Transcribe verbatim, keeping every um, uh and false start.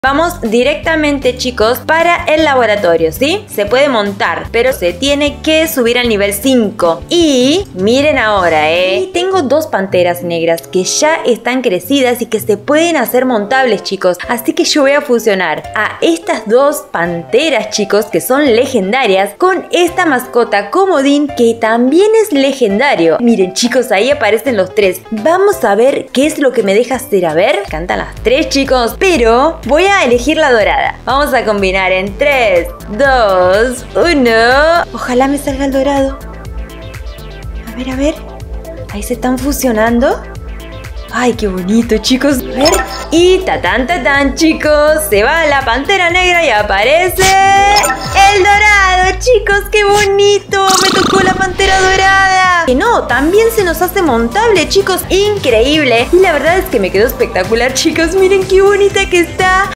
Vamos directamente, chicos, para el laboratorio, ¿sí? Se puede montar, pero se tiene que subir al nivel cinco. Y miren ahora, ¿eh? Y tengo dos panteras negras que ya están crecidas y que se pueden hacer montables, chicos. Así que yo voy a fusionar a estas dos panteras, chicos, que son legendarias, con esta mascota comodín que también es legendario. Miren, chicos, ahí aparecen los tres. Vamos a ver qué es lo que me deja hacer. A ver, cantan las tres, chicos, pero voy a a elegir la dorada. Vamos a combinar en tres, dos, uno. Ojalá me salga el dorado. A ver, a ver. Ahí se están fusionando. Ay, qué bonito, chicos. A ver. Y tatán, tatán, chicos. Se va la pantera negra y aparece el dorado, chicos. ¡Qué bonito! Me tocó la pantera dorada. Que no, también se nos hace montable, chicos. Increíble. Y la verdad es que me quedó espectacular, chicos. Miren qué bonita que está.